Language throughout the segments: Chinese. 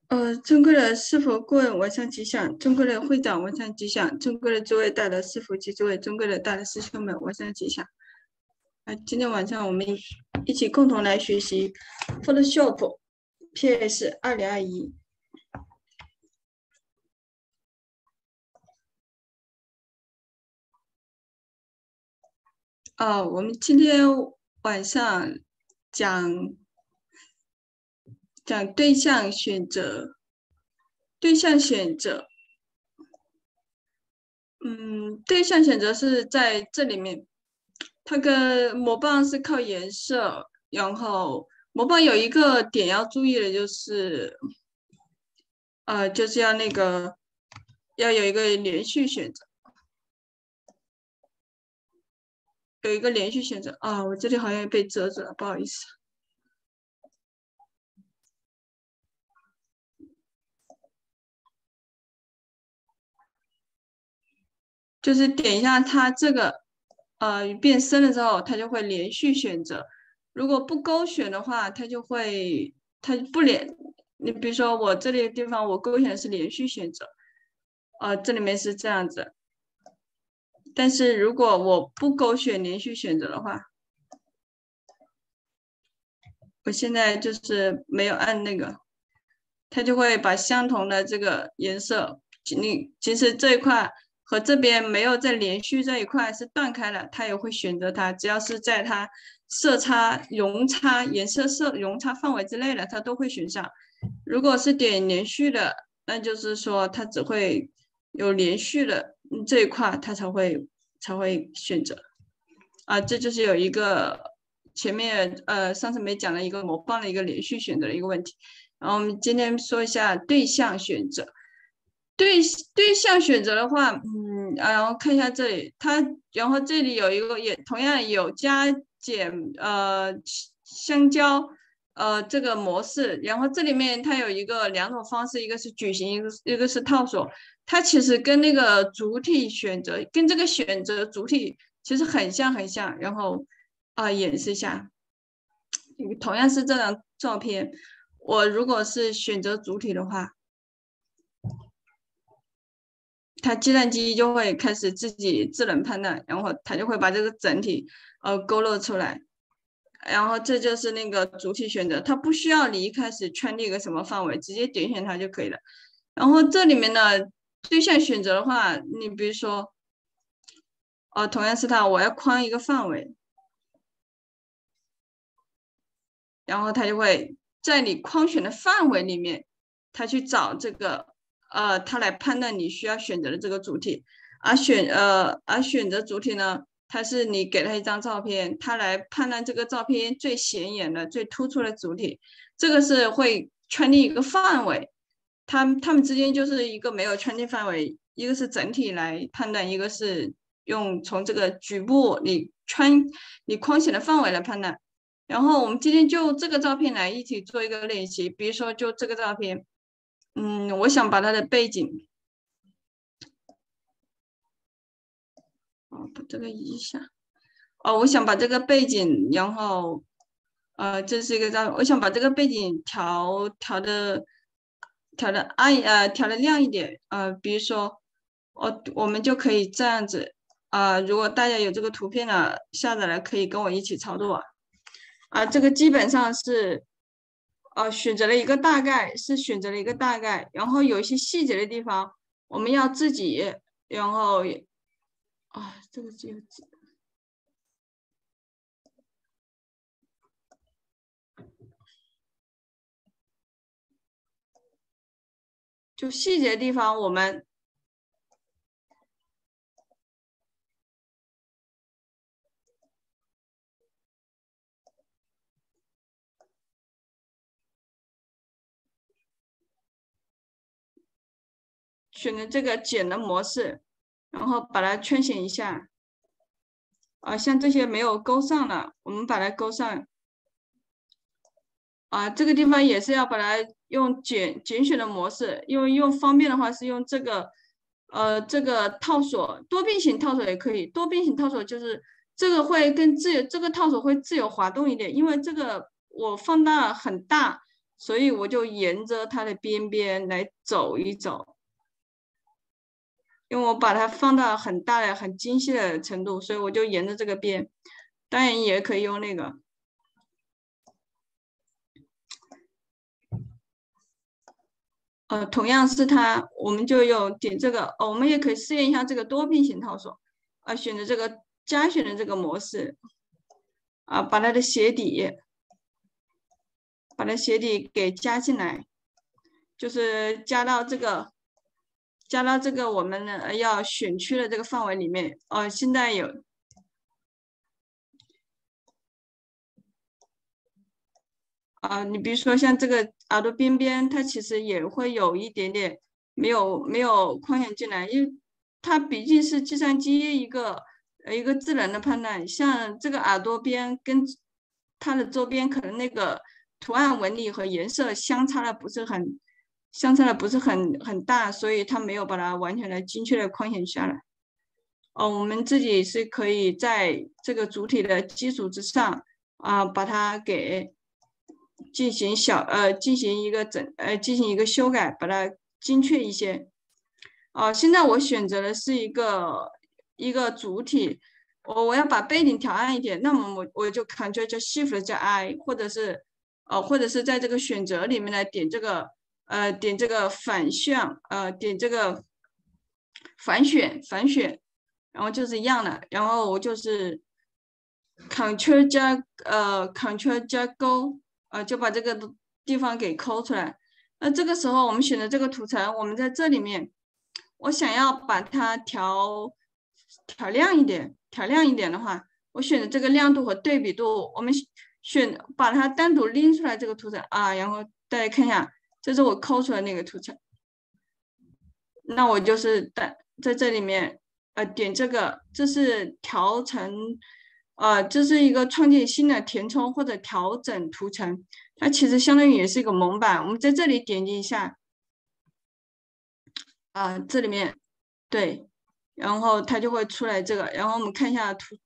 尊贵的是否顾问晚上吉祥，尊贵的会长晚上吉祥，尊贵的诸位大德师傅及诸位尊贵的大德师兄们晚上吉祥。今天晚上我们一起共同来学习 Photoshop PS 2021。我们今天晚上讲对象选择。对象选择是在这里面，它跟魔棒是靠颜色，然后魔棒有一个点要注意的就是，就是要有一个连续选择，有一个连续选择啊，我这里好像被遮住了，不好意思。就是点一下它这个，变深了之后，它就会连续选择。如果不勾选的话，它不连。你比如说我这里的地方，我勾选的是连续选择，这里面是这样子。但是如果我不勾选连续选择的话，我现在就是没有按那个，它就会把相同的这个颜色，其实这一块和这边没有在连续这一块是断开了，它也会选择它，只要是在它色差、容差、颜色容差范围之内的，它都会选上。如果是点连续的，那就是说它只会有连续的这一块，它才会选择。这就是有一个前面上次没讲的一个魔棒的一个连续选择的一个问题。然后我们今天说一下对象选择。对象选择的话，然后看一下这里，然后这里有一个也同样有加减相交这个模式，然后这里面它有两种方式，一个是矩形，一个是套索。它其实跟那个主体选择跟这个选择主体其实很像。然后演示一下，同样是这张照片，我如果是选择主体的话，它计算机就会开始自己智能判断，然后它就会把这个整体勾勒出来。然后这就是那个主体选择，它不需要你一开始圈定一个什么范围，直接点选它就可以了。然后这里面的对象选择的话，你比如说，同样是它，我要框一个范围，然后它就会在你框选的范围里面，它去找这个它来判断你需要选择的这个主体。而选择主体呢，它是你给它一张照片，它来判断这个照片最显眼的、最突出的主体。这个是会圈定一个范围，它们之间就是一个没有圈定范围，一个是整体来判断，一个是用从这个局部你框选的范围来判断。然后我们今天就这个照片来一起做一个练习，比如说就这个照片，我想把它的背景，把这个移一下，我想把这个背景，然后这是一个照片，我想把这个背景调的亮一点，比如说我们就可以这样子，如果大家有这个图片了下载了，可以跟我一起操作。这个基本上是，选择了一个大概，然后有一些细节的地方，我们要自己，然后，这个就细节的地方，我们选择这个剪的模式，然后把它圈选一下。像这些没有勾上的，我们把它勾上。这个地方也是要把它用简选的模式，因为用方便的话是用这个套索，多边形套索也可以。多边形套索就是这个会更这个套索会自由滑动一点，因为这个我放大很大， 所以我就沿着它的边边来走一走，因为我把它放到很大的、很精细的程度，所以我就沿着这个边。当然也可以用那个，同样是它，我们就用点这个，我们也可以试验一下这个多边形套索，选择这个加选的这个模式，把它的鞋底，把它鞋底给加进来，就是加到这个我们呢要选区的这个范围里面。现在有。你比如说像这个耳朵边边，它其实也会有一点点没有框选进来，因为它毕竟是计算机一个智能的判断，像这个耳朵边跟它的周边可能那个图案纹理和颜色相差的不是很大，所以它没有把它完全的精确的框选下来。我们自己是可以在这个主体的基础之上把它给进行进行一个修改，把它精确一些。现在我选择的是一个主体，我要把背景调暗一点，那么我就 Ctrl 加 Shift 加 I，或者是在这个选择里面来点这个反向，点这个反选，然后就是一样的，然后我就是 Ctrl 加勾，就把这个地方给抠出来。那这个时候我们选择这个图层，我们在这里面，我想要把它调亮一点，的话，我选择这个亮度和对比度，我们把它单独拎出来这个图层然后大家看一下，这是我抠出来那个图层。那我就是在这里面点这个，这是调成这是一个创建新的填充或者调整图层，它其实相当于也是一个蒙版。我们在这里点击一下这里面对，然后它就会出来这个，然后我们看一下图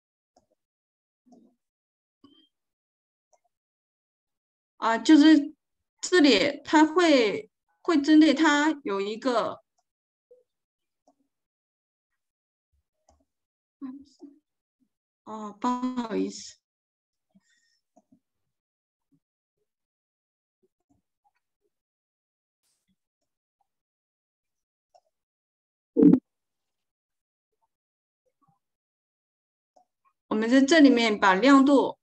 就是这里它会针对它有一个。不好意思。我们在这里面把亮度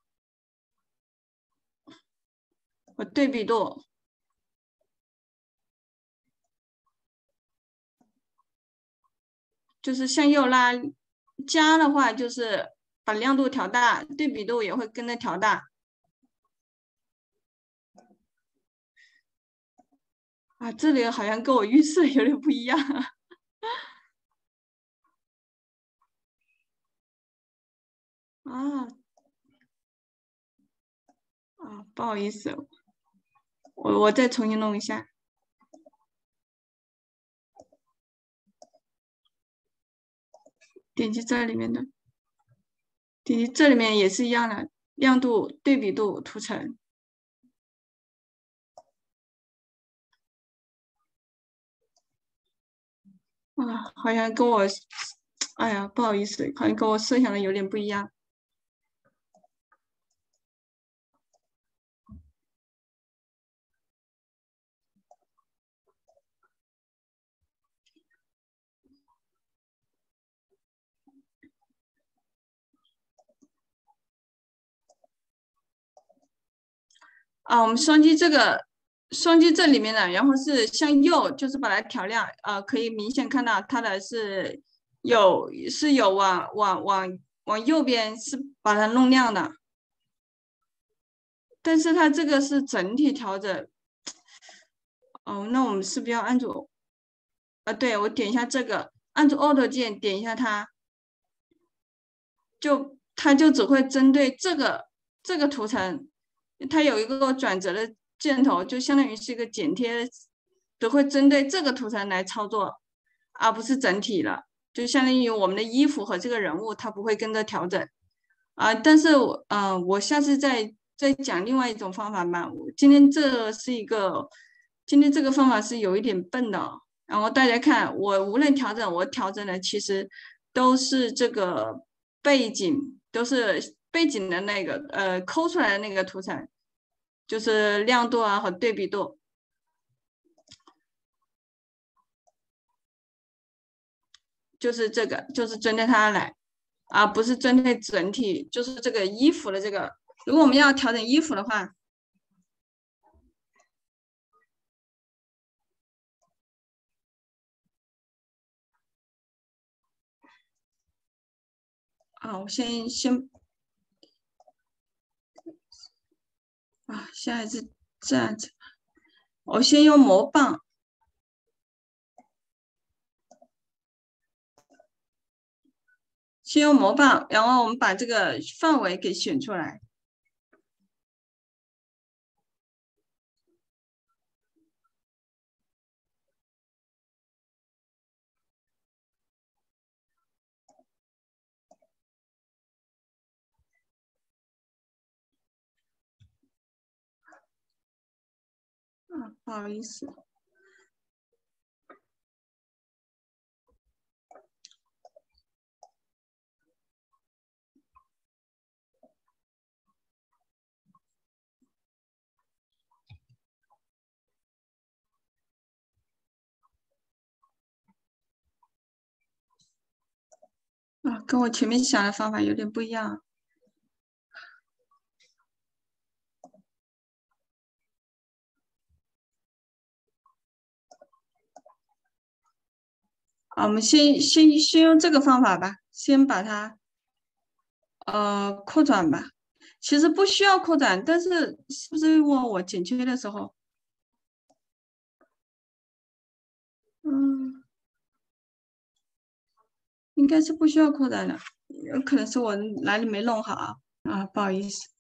和对比度，就是向右拉，加的话就是把亮度调大，对比度也会跟着调大。这里好像跟我预设有点不一样。不好意思，我再重新弄一下。点击这里面的，点击这里面也是一样的，亮度、对比度、图层。好像跟我，哎呀，不好意思，好像跟我设想的有点不一样。我们双击这里面的，然后是向右，就是把它调亮，可以明显看到它的是有往右边是把它弄亮的，但是它这个是整体调整。那我们是不是要按住？对，我点一下这个，按住 Alt 键点一下它，它就只会针对这个图层，它有一个转折的箭头，就相当于是一个剪贴，只会针对这个图层来操作，而不是整体了。就相当于我们的衣服和这个人物，它不会跟着调整但是我下次再再讲另外一种方法吧。今天这个方法是有一点笨的哦。然后大家看，我无论调整，我调整的其实都是这个背景，都是背景的那个抠出来的那个图层，就是亮度啊和对比度，就是这个，就是针对它来，而不是针对整体，就是这个衣服的这个。如果我们要调整衣服的话，我先现在是这样子，我先用魔棒，然后我们把这个范围给选出来。不好意思。跟我前面想的方法有点不一样。我们先用这个方法吧，先把它扩展吧。其实不需要扩展，但是是不是我剪切的时候，应该是不需要扩展的，有可能是我哪里没弄好不好意思。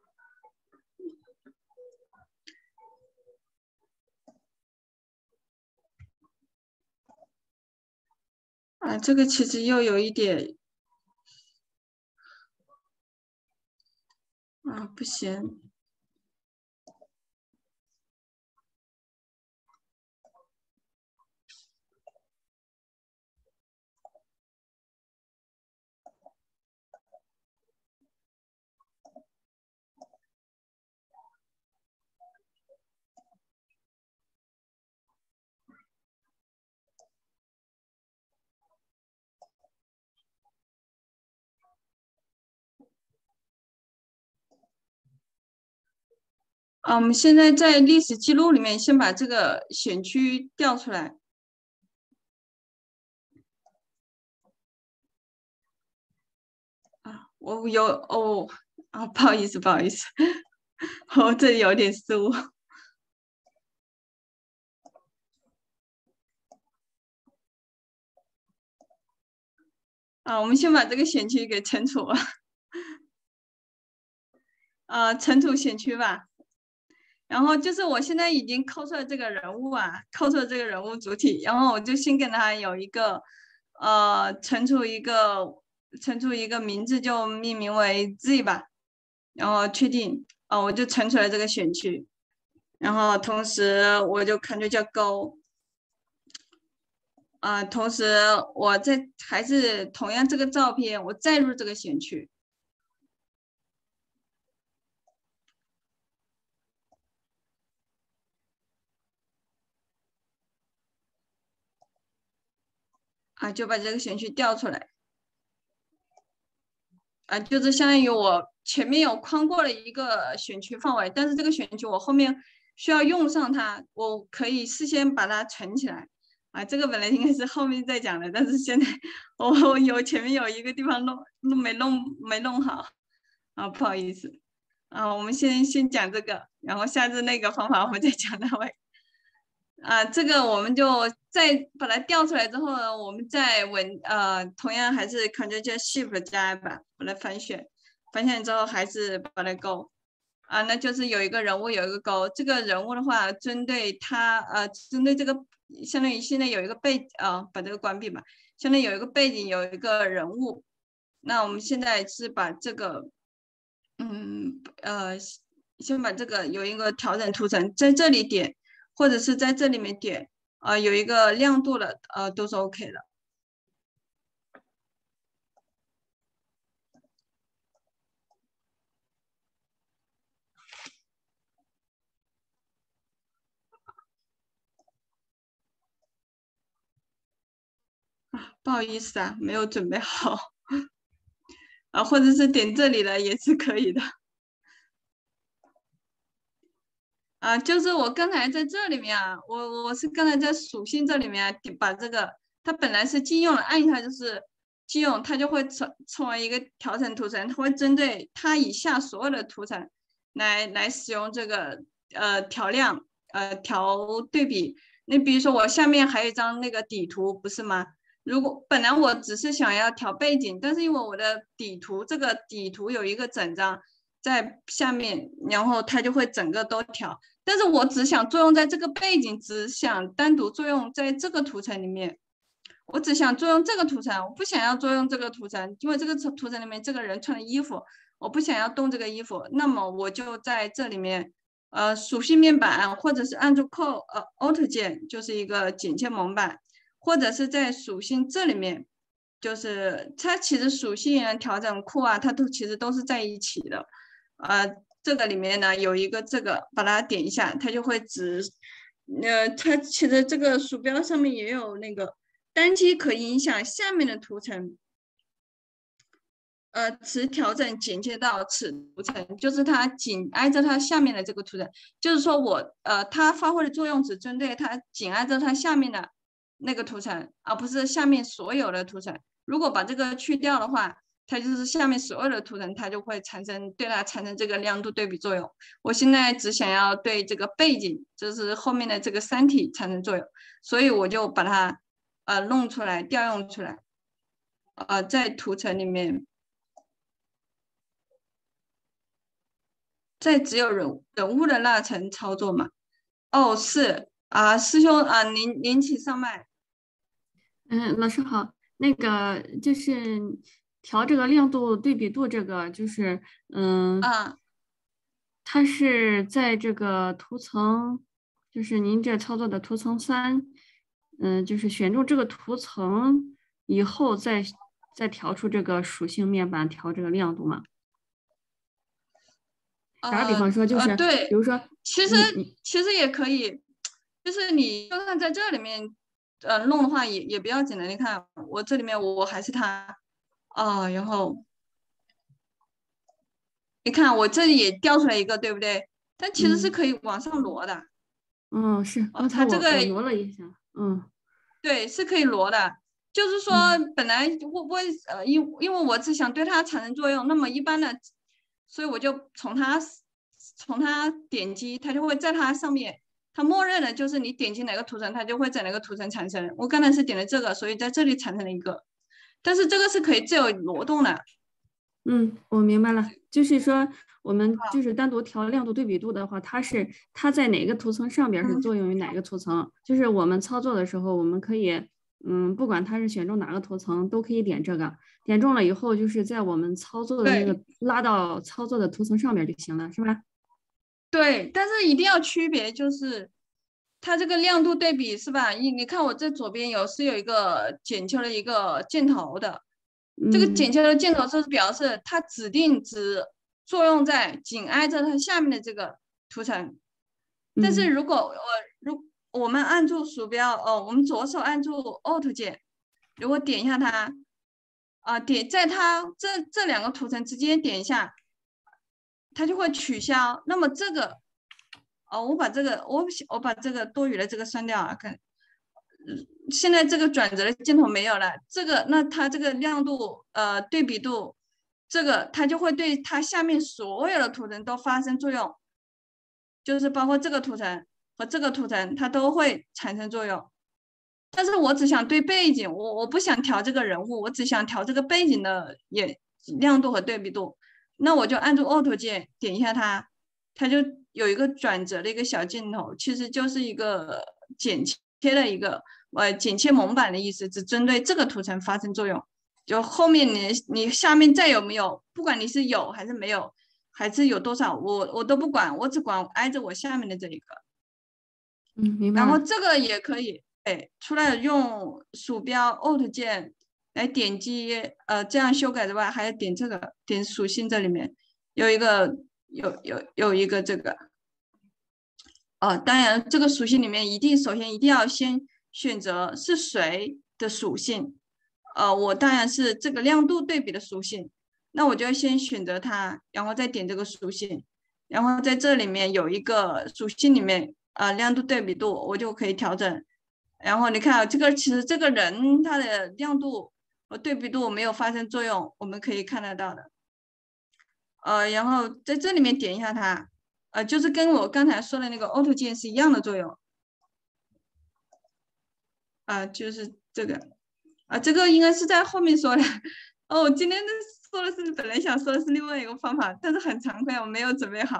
这个其实又有一点不行。我们现在在历史记录里面先把这个选区调出来。我有不好意思，我这里有点失误。我们先把这个选区给存储了。存储选区吧。然后就是我现在已经抠出了这个人物抠出了这个人物主体，然后我就先给他有一个存储一个名字，就命名为 Z 吧，然后确定我就存储了这个选区，然后同时我就 Ctrl 叫勾同时我还是同样这个照片，我再入这个选区。就把这个选区调出来。就是相当于我前面有框过了一个选区范围，但是这个选区我后面需要用上它，我可以事先把它存起来。这个本来应该是后面再讲的，但是现在我前面有一个地方没弄好不好意思我们先讲这个，然后下次那个方法我们再讲那位。这个我们就再把它调出来之后呢，我们再同样还是 Ctrl 加 Shift 加 I 吧，把它翻选之后还是把它勾那就是有一个人物有一个勾。这个人物的话，针对这个，相当于现在有一个把这个关闭吧，相当于有一个背景有一个人物。那我们现在是把这个先把这个有一个调整图层在这里点，或者是在这里面点，有一个亮度的，都是 OK 的。不好意思啊，没有准备好。或者是点这里了也是可以的。就是我刚才在这里面啊，我是刚才在属性这里面把这个，它本来是禁用的，按一下就是禁用，它就会成为一个调整图层，它会针对它以下所有的图层来使用这个调亮调对比。那比如说我下面还有一张那个底图，不是吗？如果本来我只是想要调背景，但是因为我的底图这个底图有一个整张在下面，然后它就会整个都调。但是我只想作用在这个背景，只想单独作用在这个图层里面。我只想作用这个图层，我不想要作用这个图层，因为这个图层里面这个人穿的衣服，我不想要动这个衣服。那么我就在这里面，属性面板或者是按住Alt 键，就是一个剪切蒙版。或者是在属性这里面，就是它其实属性调整库啊，它其实都是在一起的。这个里面呢有一个这个，把它点一下，它就会它其实这个鼠标上面也有那个单击可以影响下面的图层。此调整剪切到此图层，就是它紧挨着它下面的这个图层，就是说它发挥的作用只针对它紧挨着它下面的那个图层，而不是下面所有的图层。如果把这个去掉的话，它就是下面所有的图层，它就会对它产生这个亮度对比作用。我现在只想要对这个背景，就是后面的这个三体产生作用，所以我就把它弄出来，调用出来，在图层里面。在只有人物的那层操作嘛？哦，是啊，师兄啊，您请上麦。 老师好，那个就是调这个亮度对比度，这个就是啊， 它是在这个图层，就是您这操作的图层3，就是选中这个图层以后再调出这个属性面板调这个亮度嘛。打个比方说，就是比对， 如说其实你其实也可以，就是你就算在这里面弄的话也不要紧的。你看我这里面我还是它然后你看我这里也调出来一个，对不对？但其实是可以往上挪的。 是刚才它这个我挪了一下， 对，是可以挪的。就是说，本来因为我只想对它产生作用，那么一般的，所以我就从它点击，它就会在它上面，它默认的就是你点击哪个图层，它就会在哪个图层产生。我刚才是点了这个，所以在这里产生了一个，但是这个是可以自由挪动的。 我明白了，就是说我们就是单独调亮度对比度的话，它在哪个图层上边是作用于哪个图层，就是我们操作的时候，我们可以不管它是选中哪个图层，都可以点这个，点中了以后，就是在我们操作的那个拉到操作的图层上边就行了，是吧？ 对，但是一定要区别，就是它这个亮度对比是吧？你看我这左边有一个剪切的一个箭头的。这个剪切的箭头是表示它指定只作用在紧挨着它下面的这个图层。但是如我们按住鼠标，我们左手按住 Alt 键，如果点一下它，点在它这两个图层之间点一下，它就会取消。那么这个，我把这个我把这个多余的这个删掉啊，看。现在这个转折的箭头没有了，那它这个亮度对比度，这个它就会对它下面所有的图层都发生作用，就是包括这个图层和这个图层，它都会产生作用。但是我只想对背景，我不想调这个人物，我只想调这个背景的亮度和对比度。那我就按住 Alt 键点一下它，它就有一个转折的一个小箭头，其实就是一个剪切的一个剪切蒙版的意思，只针对这个图层发生作用。就后面你下面再有没有，不管你是有还是没有， 还是有多少，我都不管，我只管挨着我下面的这一个。 明白了。 然后这个也可以，哎，除了用鼠标 Alt 键来点击，这样修改之外，还要点这个，点属性这里面有一个有一个这个，当然这个属性里面首先一定要先选择是谁的属性，我当然是这个亮度对比的属性，那我就要先选择它，然后再点这个属性，然后在这里面有一个属性里面。亮度对比度我就可以调整，然后你看这个其实这个人他的亮度和对比度没有发生作用，我们可以看得到的。然后在这里面点一下它，就是跟我刚才说的那个 Alt 键是一样的作用。就是这个，这个应该是在后面说的。哦，我今天说的是本来想说的是另外一个方法，但是很惭愧，我没有准备好。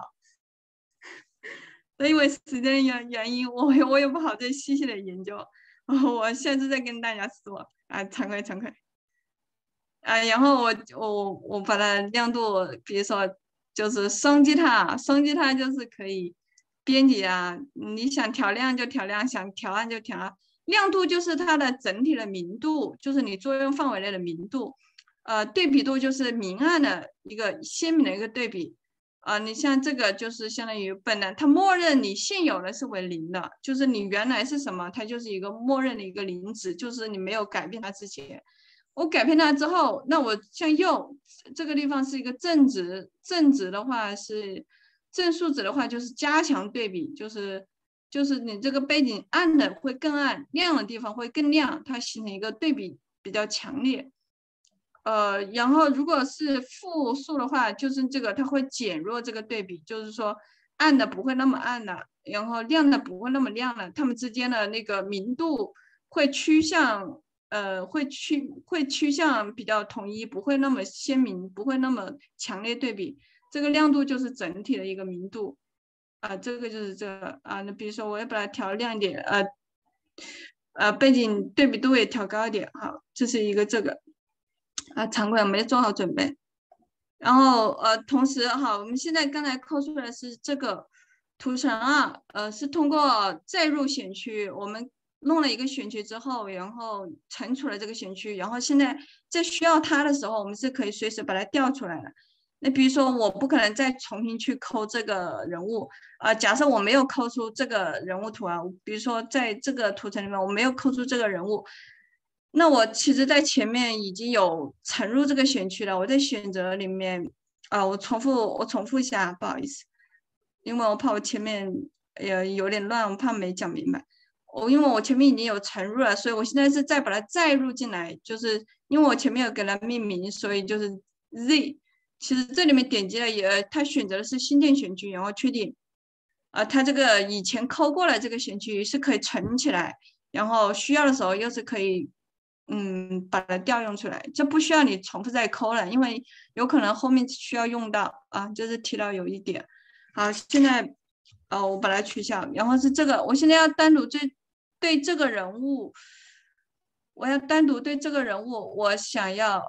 因为时间原因，我也不好再细细的研究，我下次再跟大家说。惭愧惭愧。然后我把它亮度，比如说就是双击它就是可以编辑啊，你想调亮就调亮，想调暗就调暗。亮度就是它的整体的明度，就是你作用范围内的明度。对比度就是明暗的一个鲜明的一个对比。你像这个就是相当于本来它默认你现有的是为0的，就是你原来是什么，它就是一个默认的一个0值，就是你没有改变它之前。我改变它之后，那我向右这个地方是一个正值，正值的话是正数值的话就是加强对比，就是你这个背景暗的会更暗，亮的地方会更亮，它形成一个对比比较强烈。然后如果是负数的话，就是这个它会减弱这个对比，就是说暗的不会那么暗了，然后亮的不会那么亮了，它们之间的那个明度会趋向会趋向比较统一，不会那么鲜明，不会那么强烈对比。这个亮度就是整体的一个明度。这个就是这个那比如说我要把它调亮一点，背景对比度也调高一点。好，这是一个这个。惭愧，我没做好准备。然后同时哈，我们现在刚才抠出来的是这个图层是通过再入选区，我们弄了一个选区之后，然后存储了这个选区，然后现在在需要它的时候，我们是可以随时把它调出来的。那比如说，我不可能再重新去抠这个人物假设我没有抠出这个人物图比如说在这个图层里面我没有抠出这个人物。那我其实，在前面已经有存入这个选区了。我在选择里面我重复一下，不好意思，因为我怕我前面有点乱，我怕没讲明白。因为我前面已经有存入了，所以我现在是再把它再入进来，就是因为我前面有给它命名，所以就是 Z。其实这里面点击了它选择的是新建选区，然后确定它这个以前抠过了这个选区是可以存起来，然后需要的时候又是可以把它调用出来，这不需要你重复再抠了，因为有可能后面需要用到就是提到有一点。好，现在我把它取消，然后是这个，我现在要单独对这个人物，我要单独对这个人物，我想要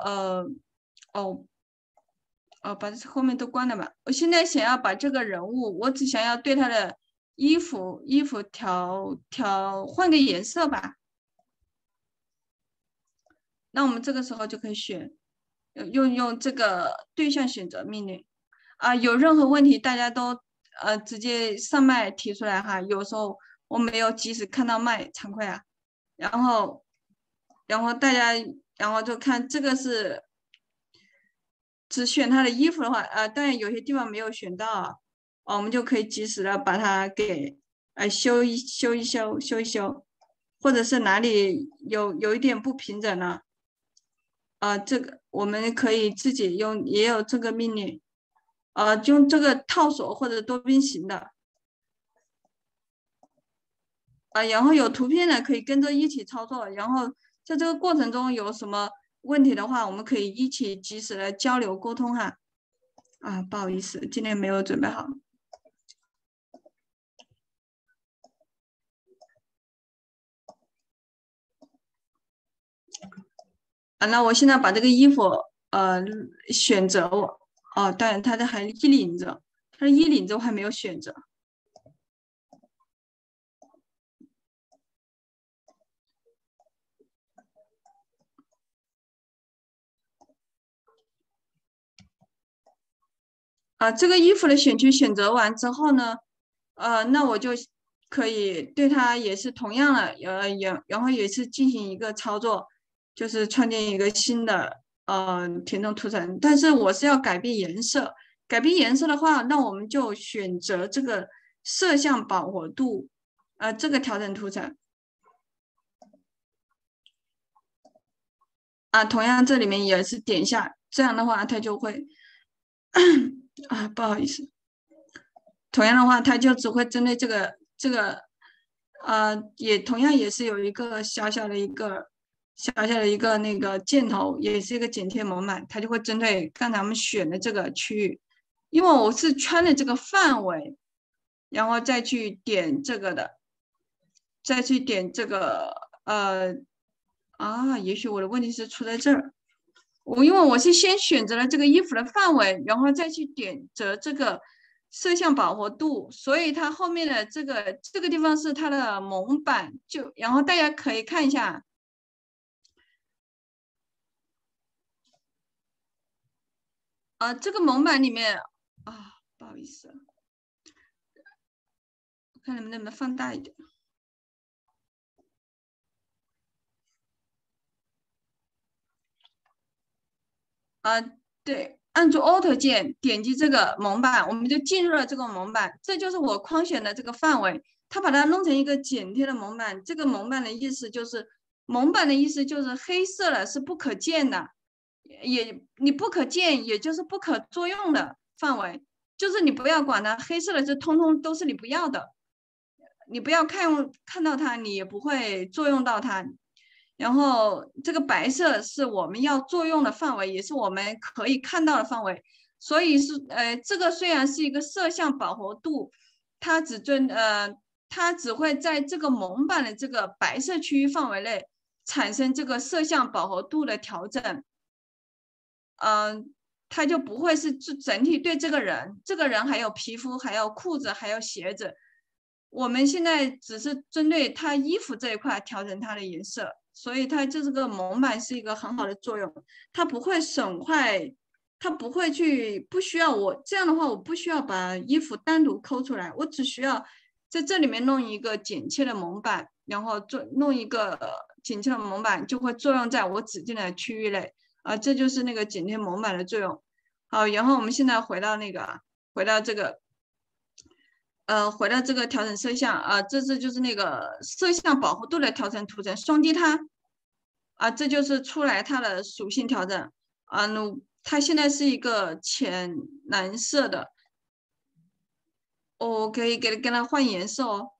把这后面都关了吧。我现在想要把这个人物，我只想要对他的衣服换个颜色吧。那我们这个时候就可以选用这个对象选择命令有任何问题大家都直接上麦提出来哈。有时候我没有及时看到麦，惭愧啊。然后大家就看这个是只选他的衣服的话当然有些地方没有选到我们就可以及时的把它给修一修，或者是哪里有一点不平整了这个我们可以自己用，也有这个命令用这个套索或者多边形的然后有图片的可以跟着一起操作，然后在这个过程中有什么问题的话，我们可以一起及时的交流沟通哈。不好意思，今天没有准备好。那我现在把这个衣服选择哦，当然它的还衣领子，它的衣领子我还没有选择。这个衣服的选区选择完之后呢，那我就可以对它也是同样的，然后也是进行一个操作，就是创建一个新的填充图层，但是我是要改变颜色。改变颜色的话，那我们就选择这个色相饱和度，这个调整图层。同样这里面也是点一下，这样的话它就会不好意思，同样的话它就只会针对这个也同样也是有一个小小的一个那个箭头，也是一个剪贴模板，它就会针对刚才我们选的这个区域，因为我是圈的这个范围，然后再去点这个的，再去点这个也许我的问题是出在这儿。因为我是先选择了这个衣服的范围，然后再去点择这个色相饱和度，所以它后面的这个地方是它的蒙版，然后大家可以看一下，这个蒙版里面不好意思，我看能不能放大一点。对，按住 Alt 键点击这个蒙版，我们就进入了这个蒙版，这就是我框选的这个范围。它把它弄成一个剪贴的蒙版，这个蒙版的意思就是，蒙版的意思就是黑色的是不可见的，你不可见，也就是不可作用的范围，就是你不要管它，黑色的这通通都是你不要的，你不要看到它，你也不会作用到它。然后这个白色是我们要作用的范围，也是我们可以看到的范围。所以是这个虽然是一个色相饱和度，它它只会在这个蒙版的这个白色区域范围内产生这个色相饱和度的调整。它就不会是整体对这个人还有皮肤，还有裤子，还有鞋子。我们现在只是针对它衣服这一块调整它的颜色。所以它这个蒙版是一个很好的作用，它不会损坏，它不会不需要我这样的话，我不需要把衣服单独抠出来，我只需要在这里面弄一个剪切的蒙版，然后弄一个剪切的蒙版就会作用在我指定的区域内，这就是那个剪贴蒙版的作用。好，然后我们现在回到这个。回到这个调整色相这就是那个色相饱和度的调整图层，双击它这就是出来它的属性调整它现在是一个浅蓝色的，我可以跟它换颜色哦，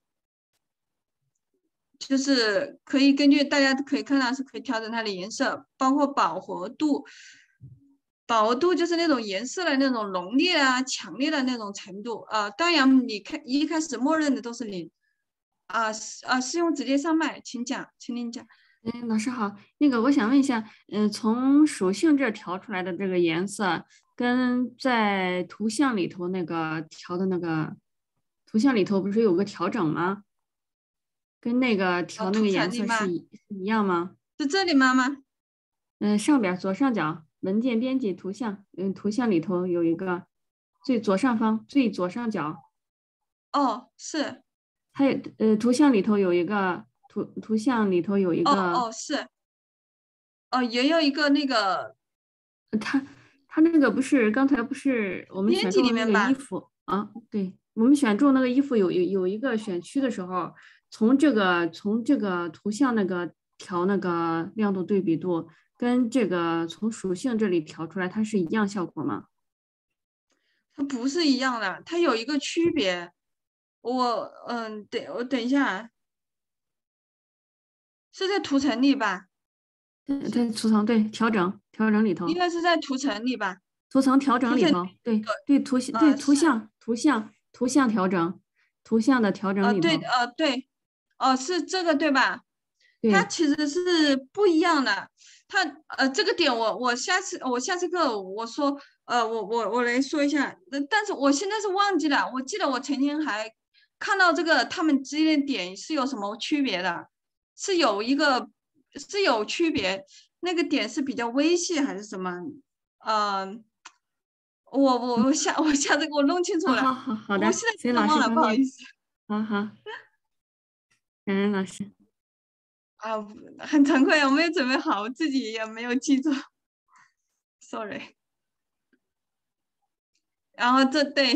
就是可以根据大家可以看到是可以调整它的颜色，包括饱和度。饱和度就是那种颜色的那种浓烈强烈的那种程度当然你一开始默认的都是0是用直接上麦，请您讲。 老师好，那个我想问一下，从属性这调出来的这个颜色，跟在图像里头那个调的那个图像里头不是有个调整吗？跟那个调那个颜色是一样吗？ 是这里吗？ 上边左上角文件编辑图像，图像里头有一个最左上方最左上角。 是。 它图像里头有一个图像里头有一个是。也有一个那个。 它那个不是刚才不是我们选中那个衣服对，我们选中那个衣服有一个选区的时候，从这个图像那个调那个亮度对比度。跟这个从属性这里调出来，它是一样效果吗？ 它不是一样的，它有一个区别。我等一下，是在图层里吧？ 在图层对调整里头， 应该是在图层里吧？ 图层调整里头，对图像调整，图像的调整里头。 对，是这个对吧？ 对， 它其实是不一样的。它这个点我下次课我说我来说一下，但是我现在是忘记了，我记得我曾经还看到这个他们之间的点是有什么区别的，是有一个是有区别，那个点是比较微细还是什么？嗯、我下次给我弄清楚啊， 了， 好好好的， 我现在所以老真的忘了， 师方便， 不好意思好好，感恩老师。 啊，很惭愧，我没有准备好，我自己也没有记住，sorry。然后对，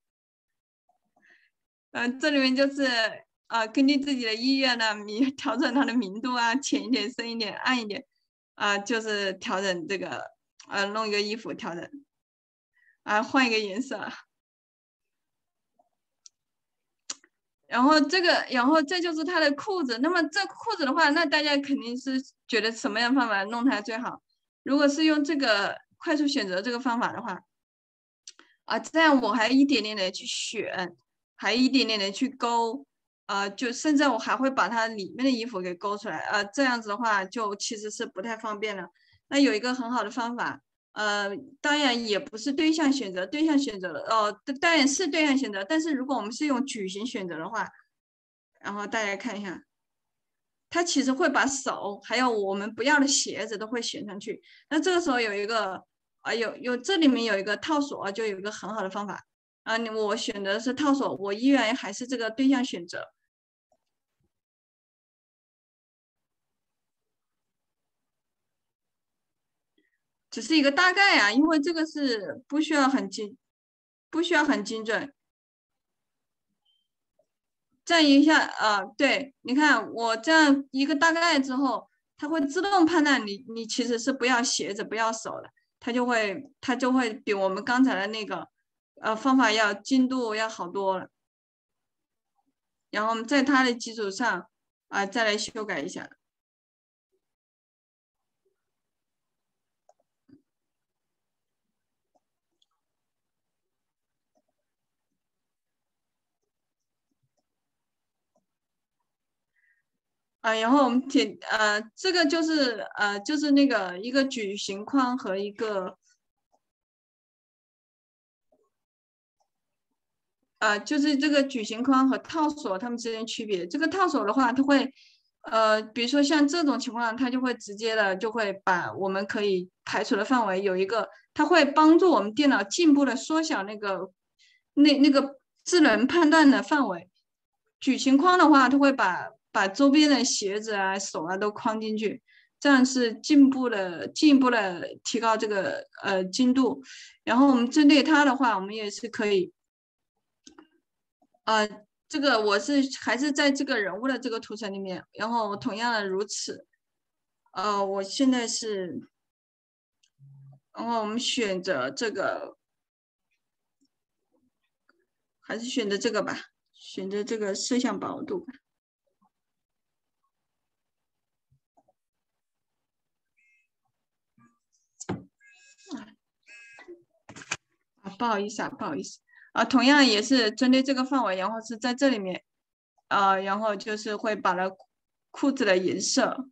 这里面就是根据自己的意愿呢，你调整它的明度啊，浅一点、深一点、暗一点，就是调整这个弄一个衣服调整换一个颜色，然后这就是它的裤子。那么这裤子的话，那大家肯定是觉得什么样的方法弄它最好？如果是用这个快速选择这个方法的话，这样我还一点点的去选，还一点点的去勾，就甚至我还会把它里面的衣服给勾出来，这样子的话就其实是不太方便了。那有一个很好的方法，当然也不是对象选择，对象选择当然是对象选择，但是如果我们是用矩形选择的话，然后大家看一下，它其实会把手还有我们不要的鞋子都会选上去。那这个时候有一个这里面有一个套索，就有一个很好的方法我选的是套索，我依然还是这个对象选择，只是一个大概因为这个是不需要很精准。这样一下对，你看我这样一个大概之后，它会自动判断你其实是不要鞋子不要手的，它就会比我们刚才的那个方法要精度要好多了。然后我们在它的基础上再来修改一下。然后我们这个就是那个一个矩形框和一个就是这个矩形框和套索它们之间区别。这个套索的话，它会比如说像这种情况，它就会直接的就会把我们可以排除的范围有一个，它会帮助我们电脑进一步的缩小那个智能判断的范围。矩形框的话，它会把周边的鞋子手都框进去，这样是进一步的提高这个精度。然后我们针对它的话，我们也是可以这个我还是在这个人物的这个图层里面，然后同样的如此。我现在是，然后我们选择这个，还是选择这个吧，选择这个摄像薄度吧。不好意思不好意思同样也是针对这个范围，然后是在这里面，然后就是会把它裤子的颜色。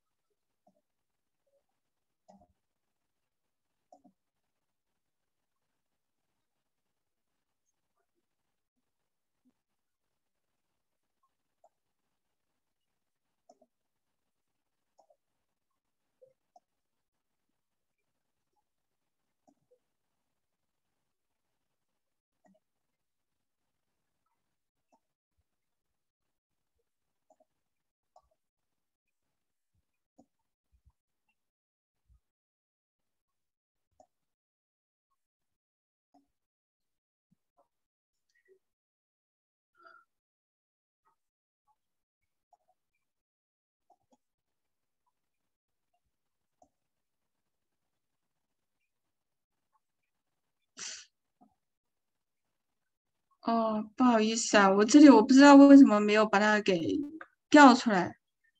不好意思我这里我不知道为什么没有把它给调出来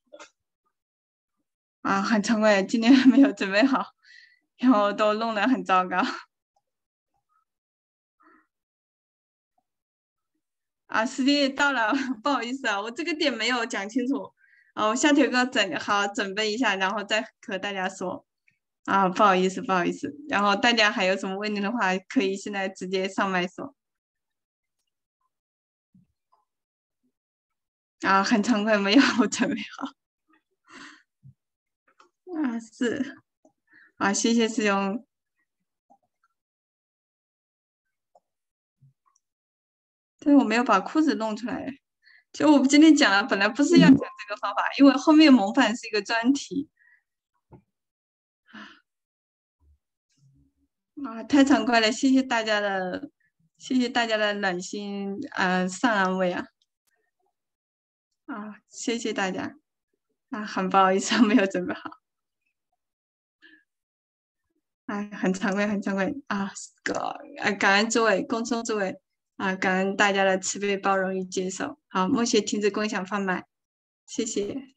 很惭愧，今天没有准备好，然后都弄得很糟糕时间也到了，不好意思我这个点没有讲清楚我下头个准备一下，然后再和大家说。 啊，不好意思，不好意思。然后大家还有什么问题的话，可以现在直接上麦说。啊，很惭愧，没有准备好。啊，是。啊，谢谢师兄。但是我没有把裤子弄出来。就我们今天讲的，本来不是要讲这个方法，因为后面蒙版是一个专题。啊，太惭愧了，谢谢大家的暖心上安慰啊。啊，谢谢大家。啊，很不好意思，没有准备好。哎，很惭愧，很惭愧啊！感恩诸位共修诸位啊，感恩大家的慈悲包容与接受。好，默写停止共享贩卖，谢谢。